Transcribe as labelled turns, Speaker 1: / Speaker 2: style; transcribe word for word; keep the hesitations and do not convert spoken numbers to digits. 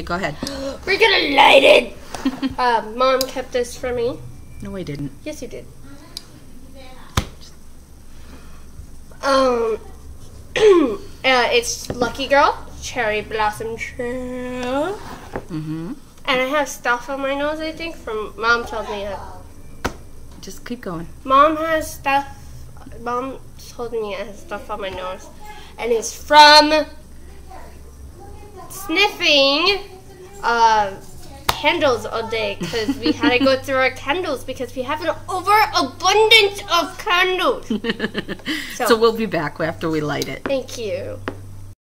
Speaker 1: go ahead.
Speaker 2: We're gonna light it. uh, Mom kept this for me.
Speaker 1: No, I didn't.
Speaker 2: Yes, you did. Um, uh, it's Lucky Girl Cherry Blossom Trail.
Speaker 1: Mm-hmm.
Speaker 2: And I have stuff on my nose, I think, from Mom told me that.
Speaker 1: Just keep going.
Speaker 2: Mom has stuff. Mom told me I have stuff on my nose, and it's from sniffing uh, candles all day because we had to go through our candles because we have an overabundance of candles.
Speaker 1: so, so we'll be back after we light it.
Speaker 2: Thank you.